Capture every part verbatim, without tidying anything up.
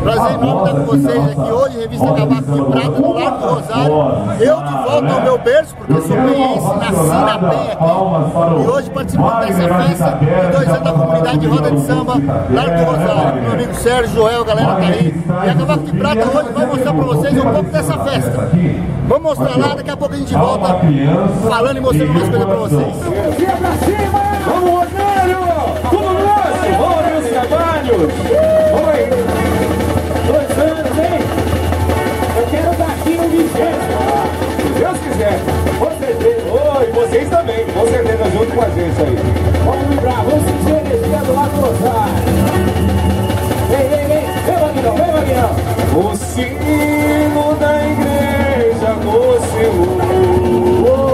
Prazer enorme estar com vocês aqui hoje, Revista Cavaco de Prata, no Largo do Rosário. Eu de volta ao meu berço, porque sou penhense, nasci na Penha aqui. E hoje participando dessa festa de dois anos da comunidade de roda de samba, Largo do Rosário. Meu amigo Sérgio, Joel, a galera tá aí. E a Cavaco de Prata hoje vai mostrar pra vocês um pouco dessa festa. Vamos mostrar lá, daqui a pouco a gente volta falando e mostrando mais coisa pra vocês. Vamos, Rosário! Tudo nosso! Vamos ver os trabalhos! Oi! Dois anos, hein? Eu quero dar aqui um vigésimo. Se Deus quiser. Com certeza. Oi, vocês também. Com certeza, junto com a gente aí. Vamos vibrar, vamos sentir a energia do lado do Rosário. Vem, vem, vem. Vem, Maguinão, vem, Maguinão. O sino da igreja anunciou.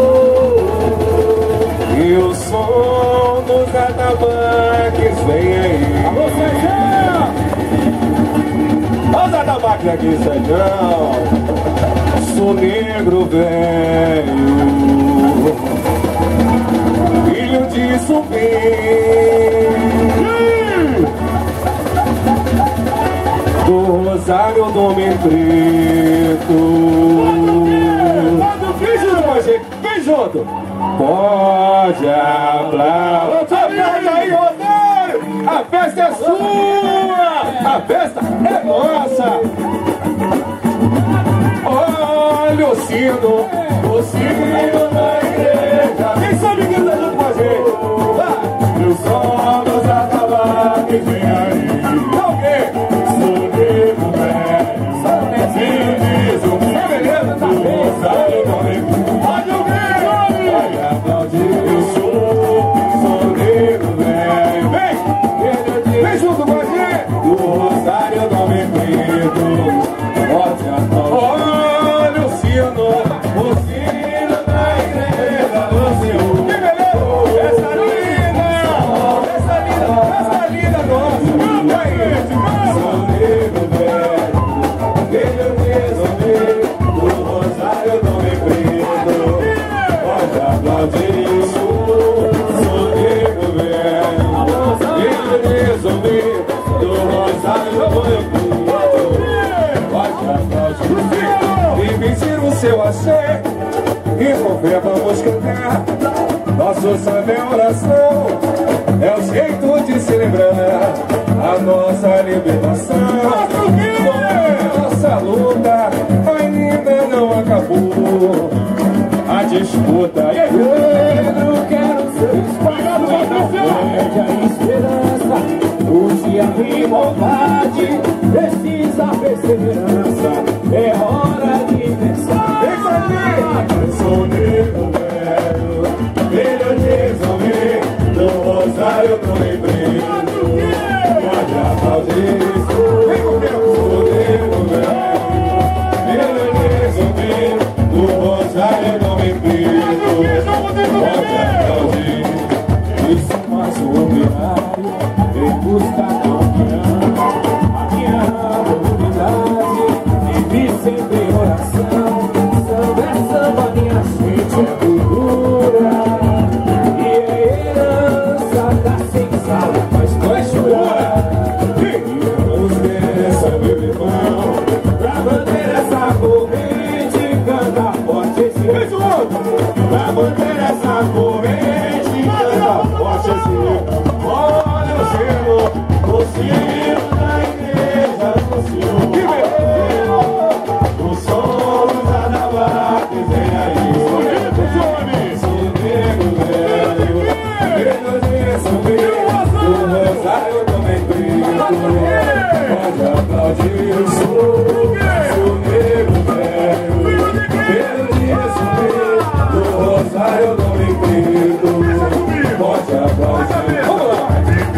E o som dos atabaques vem aí. Alô, Sérgio! Olha os atabaques aqui, Sérgio. Sou negro velho, filho de Supim, do Rosário do Homem Preto. Vem junto com a gente, vem junto. Pode aplaudir. Pode aí, Rosário! A festa é sua! A festa é nossa! Olha o sino, o sino da igreja. Quem sabe que tá junto com a gente? E o som dos atabaques vem aí. Então o quê? Sou negro velho, filho de Zumbi, beleza? Tá bem, olha o quê? Eu sou, sou negro velho. Vem, vem junto com a gente. O Rosário do Homem Preto. Olha o sino, o sino da igreja do Senhor. Que beleza! Essa linda, essa linda, essa linda nossa. Vai, gente, vamos! Sou negro velho, filho de Zumbi, o Rosário do Homem Preto. Pode aplaudir. E vestir o seu axé e com fé vamos cantar. Nosso samba é oração, é o jeito de celebrar a nossa libertação. Nossa luta ainda não acabou. A disputa é Pedro, quero ser espalhado, não perde a esperança. Use a igualdade, precisa perseverança. É hora de pensar. Eu sou negro velho, filho de Zumbi, do Rosário do Homem Preto. Pode aplaudir. Vem comigo. Sou negro velho, filho de Zumbi, do Rosário do Homem Preto. Pode aplaudir. Isso mais um operário em busca da união. A minha comunidade vive sempre em oração. Samba é samba, minha gente, é cultura. E é herança da senzala, mas vai chorar. E vamos ver essa meu irmão, pra manter essa corrente, canta forte esse beijo. Pra manter essa corrente, canta forte esse beijo. Olha o sino, o sino da igreja do Senhor. Que beleza! O som dos atabaques vem aí. Sou negro velho, filho de Zumbi, do Rosário do Homem Preto. Pode aplaudir. Sou, sou negro velho, filho de Zumbi, do Rosário do Homem Preto. Pode aplaudir. Vamos lá!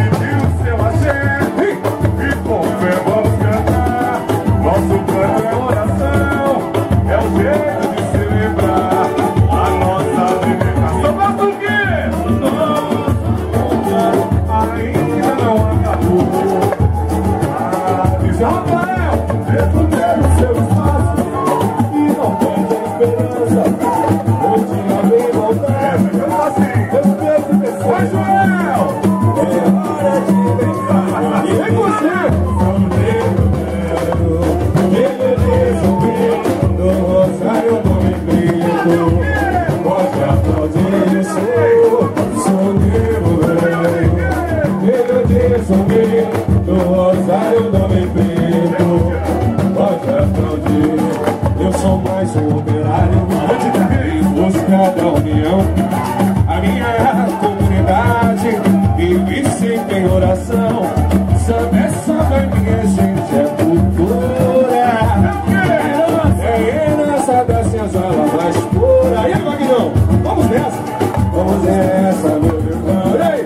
Nosso canto é oração, é o jeito de celebrar a nossa libertação. Basta o quê? Nossa ainda não acabou. Ah, diz Rafael, dentro dele seu espaço e não perde a esperança. Eu tinha bem voltado. Eu tô assim, eu penso que foi Joel. É hora de pensar. E vem você. Sou negro velho. sou operário em busca da união. A minha comunidade vive sempre em oração. Samba é samba, minha gente, é cultura. É nessa dança a zala mais pura. E aí, Magnão, vamos nessa? Vamos nessa, meu irmão. E aí?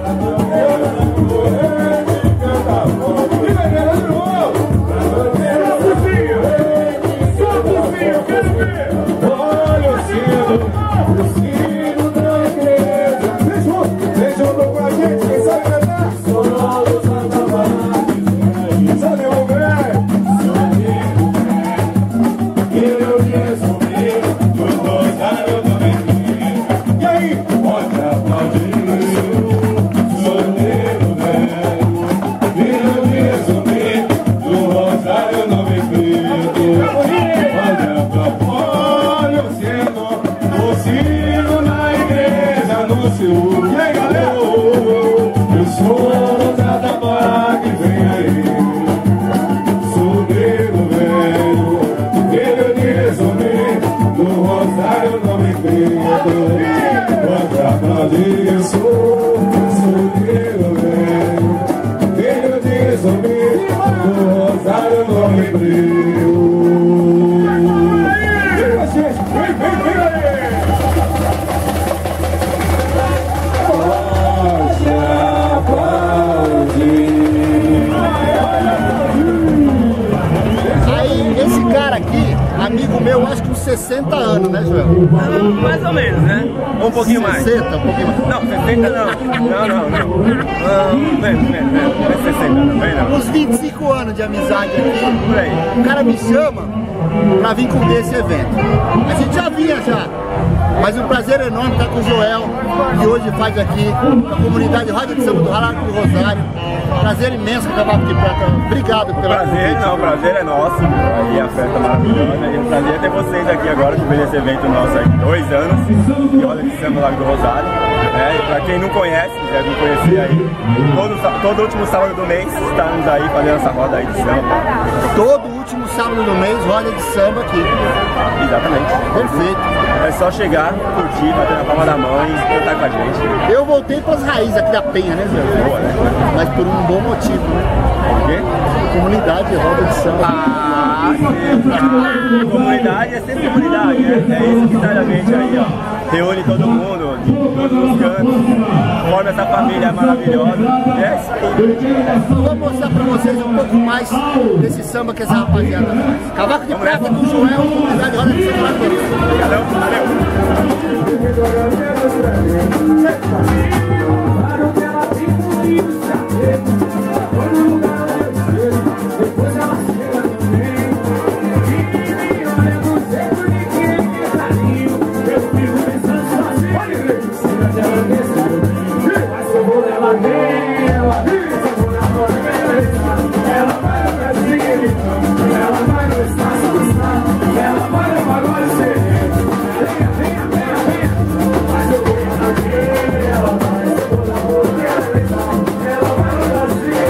Amigo meu, acho que uns sessenta anos, né, Joel? Mais ou menos, né? Um pouquinho mais. sessenta, um pouquinho mais. Não, sessenta não. Não, não, não. Menos, menos, menos. Não é sessenta, não. Vem não. Uns vinte e cinco anos de amizade aqui. Por aí. O cara me chama pra vir cobrir esse evento. A gente já vinha já. Mas um prazer enorme estar com o Joel, que hoje faz aqui a comunidade Roda de Samba do Largo do Rosário. Prazer imenso acabar aqui, Prata. Obrigado pelo prazer. Não, o prazer é nosso. Aí a festa maravilhosa. E o prazer é ter vocês aqui agora, que vem esse evento nosso aí, dois anos, de Roda de Samba do Largo do Rosário. É, e pra quem não conhece, quiser me conhecer aí, todo, todo último sábado do mês estamos aí fazendo essa roda aí de samba. Todo último sábado do mês, roda de samba aqui. Exatamente. Perfeito. É só chegar, curtir, bater na palma da mão e cantar com a gente. Eu voltei pras raízes aqui da Penha, né, Zé? Boa, né? Mas por um bom motivo, né? Por quê? Comunidade, roda de samba. Ah, sim. Comunidade é sempre comunidade, né? É isso que traz a gente aí, ó. Reúne todo mundo, de todos os cantos, forma essa família maravilhosa. É isso aí. Vou mostrar pra vocês um pouco mais desse samba que essa rapaziada faz. Cavaco de Prata com o Joel, comunidade roda de samba. Valeu, Ela vai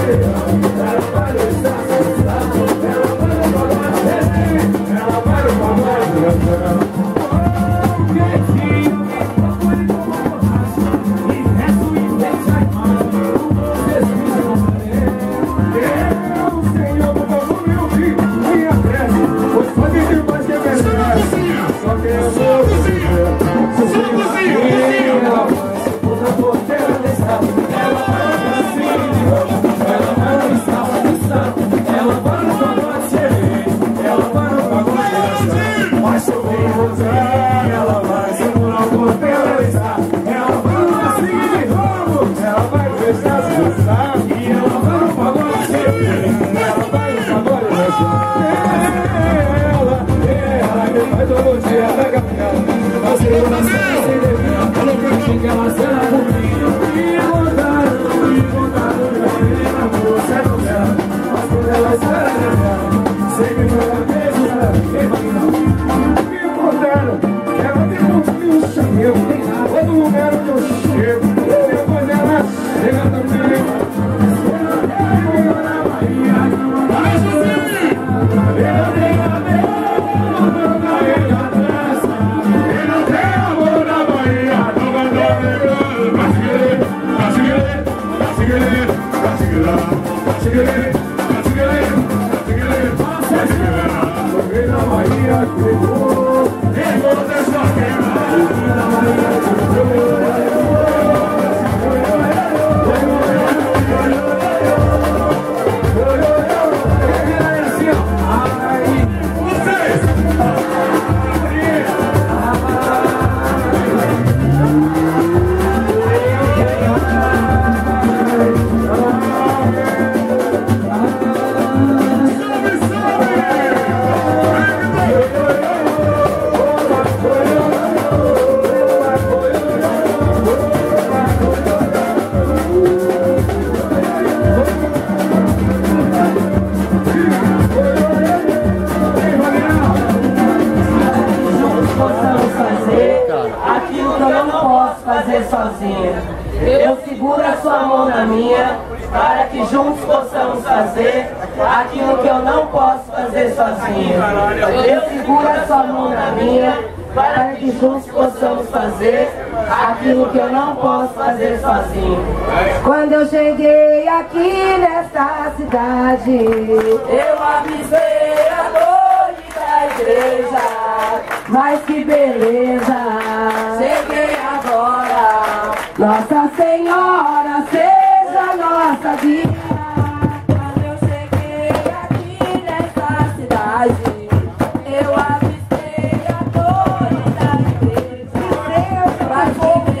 Sozinho. Eu seguro a sua mão na minha, para que juntos possamos fazer aquilo que eu não posso fazer sozinho. Eu seguro a sua mão na minha, para que juntos possamos fazer aquilo que eu não posso fazer sozinho. Quando eu cheguei aqui nesta cidade, eu avistei a torre da igreja. Mas que beleza! Cheguei agora. Nossa Senhora seja nossa guia. Quando eu cheguei aqui nessa cidade, eu avistei a torre da igreja. Mas que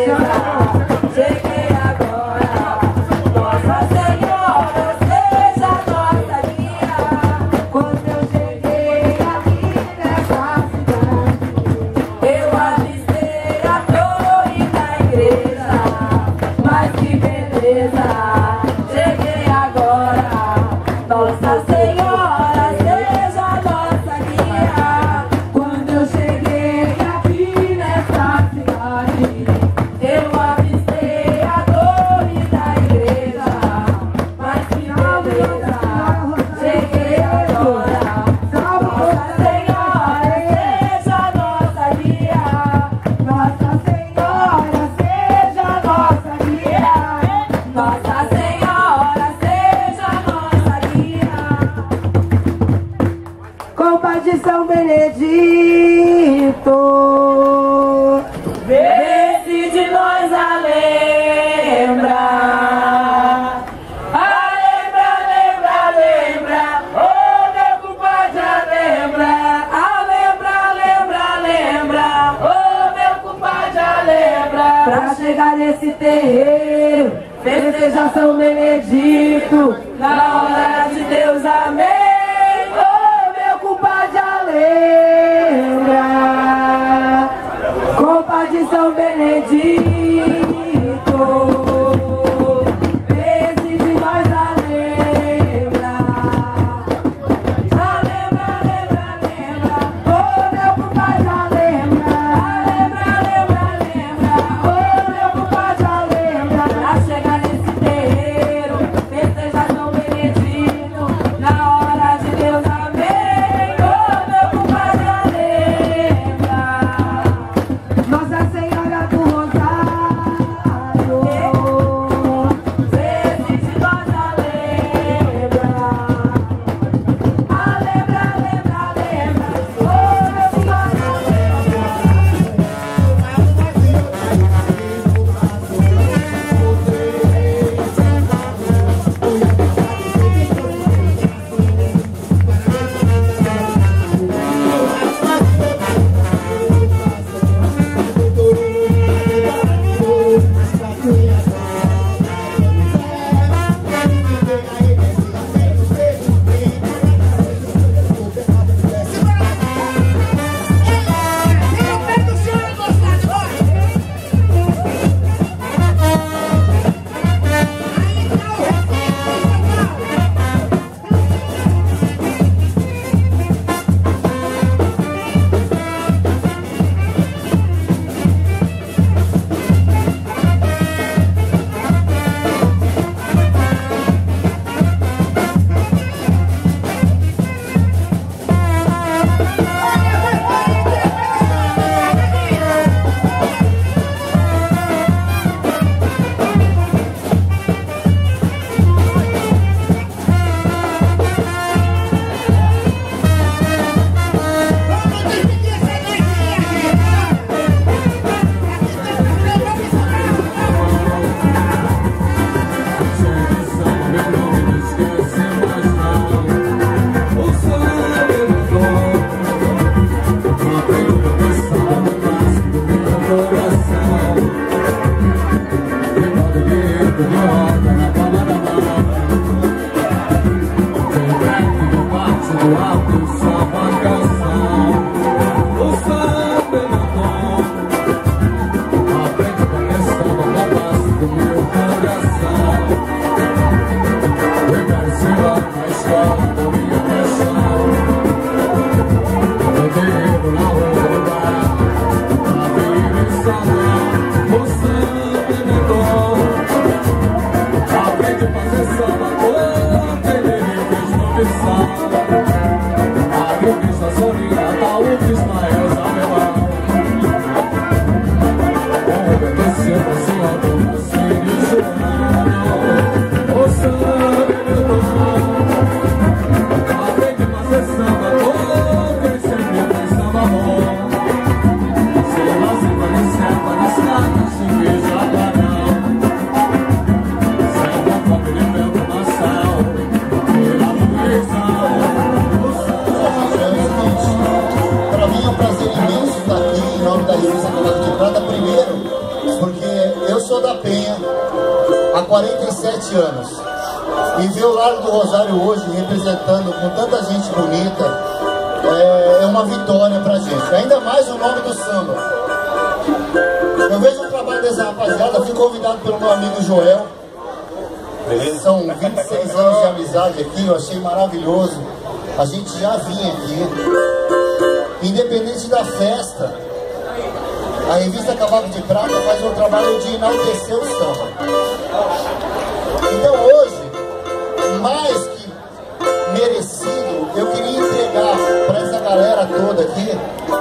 beleza! Cheguei agora. Nossa Senhora seja nossa guia. Quando eu cheguei aqui nessa cidade, eu avistei a torre da igreja. Mas que beleza, cheguei agora. Nossa Senhora seja nossa guia. quando eu cheguei aqui nessa cidade, Eu avistei a torre da igreja. Mas que beleza, cheguei agora. Nossa Senhora seja nossa guia. Nossa Senhora seja nossa guia. Nossa Senhora seja nossa guia. Compadre São Benedito, Vê se de nós a lembra. A lembra, lembra, lembra. Oh, meu compadre, a lembra. A lembra, lembra, lembra. Oh, meu compadre, a lembra. pra chegar nesse terreiro, festeja São Benedito, Na hora de Deus, amém. oh meu compadre lembra, compadre São Benedito, esse de nós a lembra, A lembra, lembra, lembra. oh meu compadre lembra, A lembra, lembra, lembra. oh meu compadre lembra, Pra chegar nesse terreiro, festejar na escola com minha pressão. No terreiro, na rua do bar, na vida e salão, o samba implementou. Aprende a fazer samba com terreiro, fez profissão. A revista Soninha, Taúde, Ismael, Zabelão. Com o Beto Silva, senhor do Marcinho, o samba implementou. Aprende a fazer samba com quem sempre fez samba bom. Se lá se vai de samba, de escada, se veja barão. Samba, família, meu coração, pela luição. Para mim é um prazer imenso estar aqui em nome da Revista Cavalo de Prata, primeiro, porque eu sou da Penha há quarenta e sete anos. E ver o Largo do Rosário hoje representando com tanta gente bonita é, é uma vitória pra gente. Ainda mais o nome do samba. Eu vejo o trabalho dessa rapaziada, fui convidado pelo meu amigo Joel. São vinte e seis anos de amizade aqui, eu achei maravilhoso. A gente já vinha aqui. Independente da festa, a revista Cavaco de Prata faz um trabalho de enaltecer o samba. Então hoje, mais que merecido, eu queria entregar para essa galera toda aqui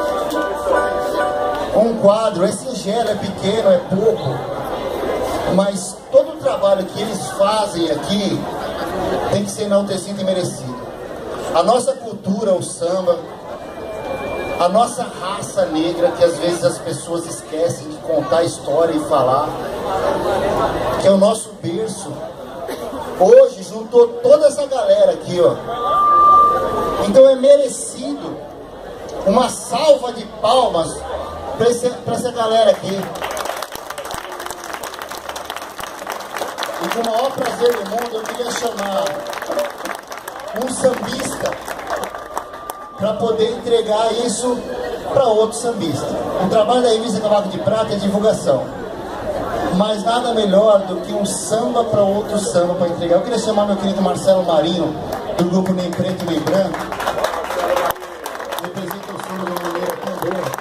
um quadro. É singelo, é pequeno, é pouco, mas todo o trabalho que eles fazem aqui tem que ser enaltecido e merecido. A nossa cultura, o samba, a nossa raça negra, que às vezes as pessoas esquecem de contar a história e falar, que é o nosso berço, hoje juntou toda essa galera aqui, ó. Então é merecido uma salva de palmas para essa galera aqui. E com o maior prazer do mundo, eu queria chamar um sambista para poder entregar isso para outro sambista. O trabalho da revista Cavaco de Prata é divulgação, mas nada melhor do que um samba para outro samba para entregar. Eu queria chamar meu querido Marcelo Marinho, do grupo Nem Preto Nem Branco, representa o samba de uma maneira tão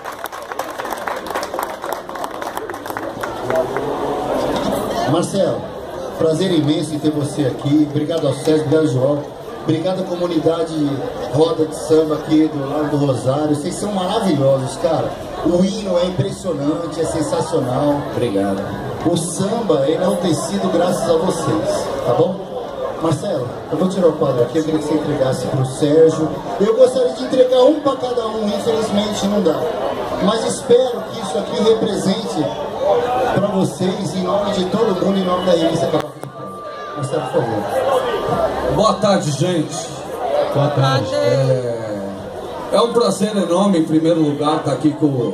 boa. Marcelo, prazer imenso em ter você aqui. Obrigado ao Sérgio, obrigado ao João. Obrigado à comunidade Roda de Samba aqui do Largo do Rosário. Vocês são maravilhosos, cara. O hino é impressionante, é sensacional. Obrigado. O samba é enaltecido graças a vocês, tá bom? Marcelo, eu vou tirar o quadro aqui, eu queria que você entregasse para o Sérgio. Eu gostaria de entregar um para cada um, infelizmente não dá. Mas espero que isso aqui represente para vocês, em nome de todo mundo, em nome da revista Cavaco de Prata. Marcelo, por favor. Boa tarde, gente. Boa tarde. É, é um prazer enorme, em primeiro lugar, estar aqui com o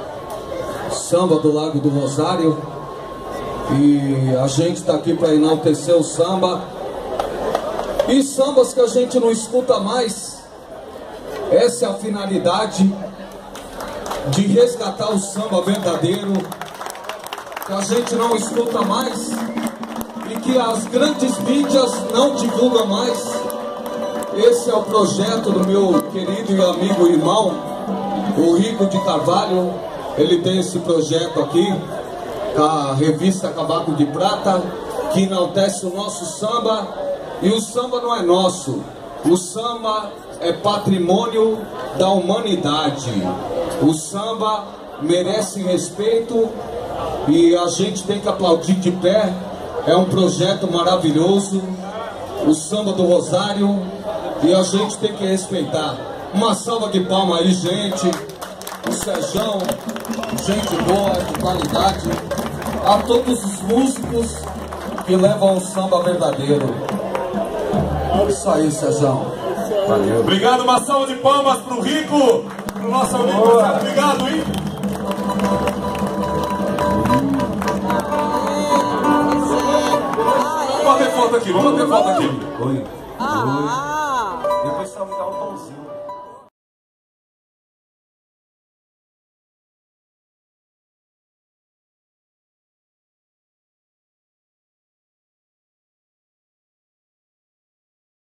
samba do Largo do Rosário. E a gente está aqui para enaltecer o samba. E sambas que a gente não escuta mais. Essa é a finalidade de resgatar o samba verdadeiro, que a gente não escuta mais e que as grandes mídias não divulgam mais. Esse é o projeto do meu querido e amigo irmão, o Rico de Carvalho. Ele tem esse projeto aqui, com a revista Cavaco de Prata, que enaltece o nosso samba. E o samba não é nosso, o samba é patrimônio da humanidade. O samba merece respeito e a gente tem que aplaudir de pé. É um projeto maravilhoso, o samba do Rosário, e a gente tem que respeitar. Uma salva de palmas aí, gente. O Sérgio, gente boa, de qualidade. A todos os músicos que levam o samba verdadeiro. Isso aí, Sérgio. Valeu. Obrigado, uma salva de palmas pro Rico, pro nosso amigo. Obrigado, hein? Vamos bater foto aqui, vamos bater foto aqui. Oi. Ah, Oi. Depois só me dá um pãozinho.